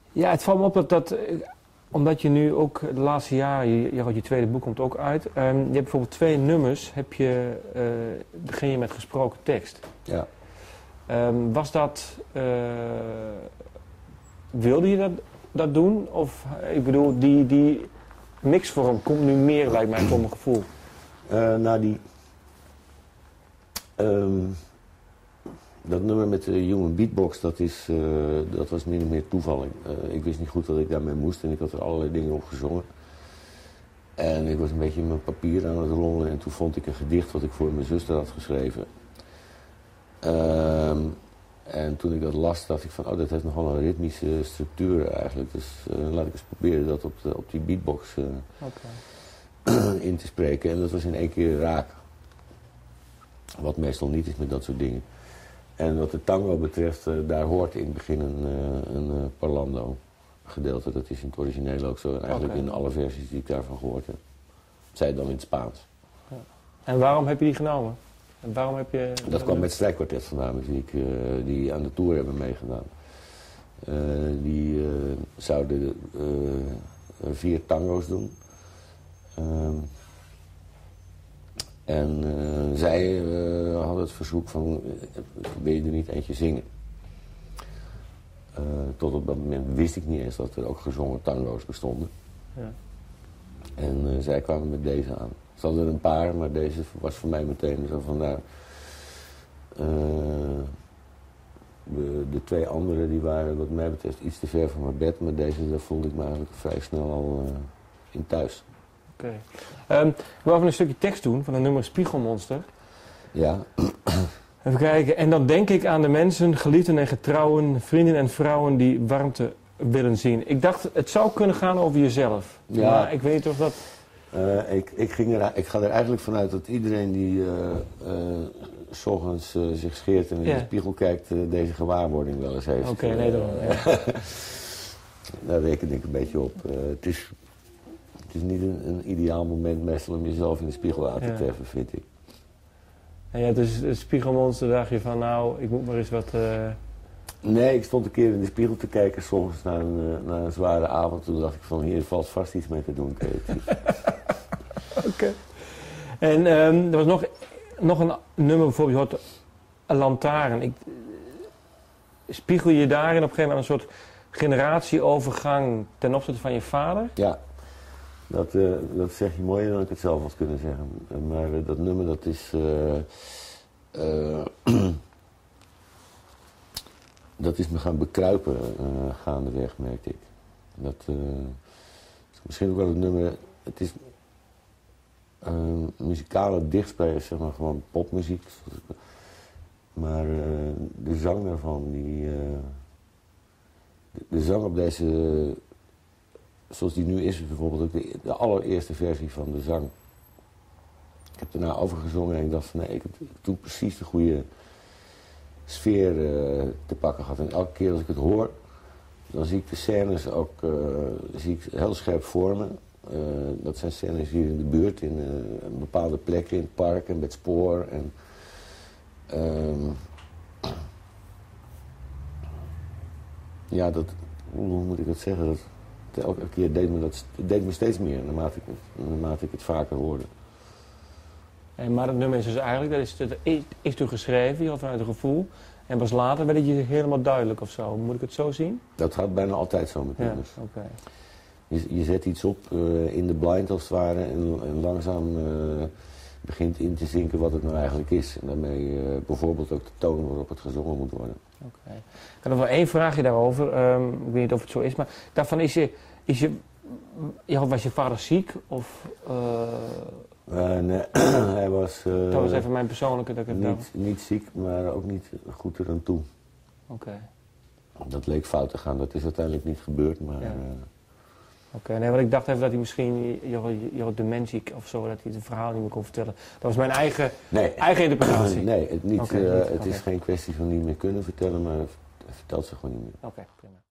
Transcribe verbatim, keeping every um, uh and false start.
Ja, het valt me op dat, dat omdat je nu ook de laatste jaren, je, je, je tweede boek komt ook uit. Um, je hebt bijvoorbeeld twee nummers, heb je, uh, begin je met gesproken tekst. Ja. Um, was dat, uh, wilde je dat, dat doen? Of, ik bedoel, die, die mixvorm komt nu meer, lijkt mij, voor mijn gevoel. Uh, nou, die... Um, dat nummer met de Human Beatbox, dat, is, uh, dat was min of meer toeval. Uh, ik wist niet goed dat ik daarmee moest en ik had er allerlei dingen op gezongen. En ik was een beetje mijn papier aan het rollen en toen vond ik een gedicht wat ik voor mijn zuster had geschreven. Um, en toen ik dat las, dacht ik van, oh, dat heeft nogal een ritmische structuur eigenlijk. Dus uh, laat ik eens proberen dat op, de, op die beatbox uh, okay. in te spreken. En dat was in één keer raak. Wat meestal niet is met dat soort dingen. En wat de tango betreft, uh, daar hoort in het begin een, uh, een uh, parlando gedeelte. Dat is in het origineel ook zo. En eigenlijk okay. in alle versies die ik daarvan gehoord heb. Zij dan in het Spaans. Ja. En waarom heb je die genomen? En waarom heb je... Dat kwam met het strijkkwartet vandaan, met wie ik, uh, die aan de tour hebben meegedaan. Uh, die uh, zouden uh, vier tango's doen. Uh, en uh, zij uh, hadden het verzoek van, wil je er niet eentje zingen? Uh, tot op dat moment wist ik niet eens dat er ook gezongen tango's bestonden. Ja. En uh, zij kwamen met deze aan. Ze hadden er een paar, maar deze was voor mij meteen zo van, nou... Uh, de, de twee andere die waren wat mij betreft iets te ver van mijn bed, maar deze daar voelde ik me eigenlijk vrij snel al uh, in thuis. Oké. Okay. Um, ik wil even een stukje tekst doen van het nummer Spiegelmonster. Ja. Even kijken. En dan denk ik aan de mensen, geliefden en getrouwen, vrienden en vrouwen die warmte willen zien. Ik dacht, het zou kunnen gaan over jezelf. Ja. Maar ik weet niet of dat... Uh, ik, ik, ging er, ik ga er eigenlijk vanuit dat iedereen die uh, uh, 's ochtends uh, zich scheert en in ja. de spiegel kijkt, uh, deze gewaarwording wel eens heeft. Oké, okay, nee, dan, ja. Daar reken ik een beetje op. Uh, het, is, het is niet een, een ideaal moment meestal om jezelf in de spiegel aan te ja. treffen, vind ik. En ja, dus het spiegelmonster dacht je van, nou, ik moet maar eens wat... Uh... Nee, ik stond een keer in de spiegel te kijken, soms na een, uh, na een zware avond. Toen dacht ik van, hier valt vast iets mee te doen, creatief. Oké. Okay. En um, er was nog, nog een nummer bijvoorbeeld, je hoort een lantaarn. Ik, spiegel je daarin op een gegeven moment een soort generatieovergang ten opzichte van je vader? Ja, dat, uh, dat zeg je mooier dan ik het zelf had kunnen zeggen. Maar uh, dat nummer, dat is... Uh, uh, dat is me gaan bekruipen uh, gaandeweg, merkte ik. Dat uh, is misschien ook wel het nummer... Het is... Uh, muzikale dichtspelen, zeg maar, gewoon popmuziek. Maar uh, de zang daarvan, die... Uh, de, de zang op deze... Zoals die nu is, bijvoorbeeld ook de, de allereerste versie van de zang. Ik heb daarna overgezongen en ik dacht van nee, ik heb, ik heb toen precies de goede sfeer uh, te pakken gehad. En elke keer als ik het hoor, dan zie ik de scènes ook uh, zie ik heel scherp voor me. Uh, dat zijn scènes hier in de buurt, in uh, bepaalde plekken, in het park en met spoor. En, uh, ja, dat, hoe moet ik dat zeggen? Dat, elke keer deed me dat deed me steeds meer, naarmate ik het, naarmate ik het vaker hoorde. En maar dat nummer is dus eigenlijk, dat is, dat is, is toen geschreven, je had vanuit een gevoel. En pas later werd het je helemaal duidelijk of zo. Moet ik het zo zien? Dat gaat bijna altijd zo met nummers. Ja, okay. je, je zet iets op uh, in de blind als het ware en, en langzaam uh, begint in te zinken wat het nou eigenlijk is. En daarmee uh, bijvoorbeeld ook de toon waarop het gezongen moet worden. Oké. Okay. Ik had nog wel één vraagje daarover. Um, ik weet niet of het zo is, maar daarvan is je... Is je ja, was je vader ziek? Of, uh... uh, nee, hij was... Uh, dat was even mijn persoonlijke... Dat ik het niet, niet ziek, maar ook niet goed eraan toe. Oké. Okay. Dat leek fout te gaan, dat is uiteindelijk niet gebeurd, maar... Ja. Uh, Oké, okay, nee, want ik dacht even dat hij misschien, je, je, je had dementie of zo, dat hij het verhaal niet meer kon vertellen. Dat was mijn eigen, nee. eigen interpretatie. Nee, het, niet, okay, uh, niet. het Okay. is geen kwestie van niet meer kunnen vertellen, maar hij vertelt ze gewoon niet meer. Oké, okay, prima.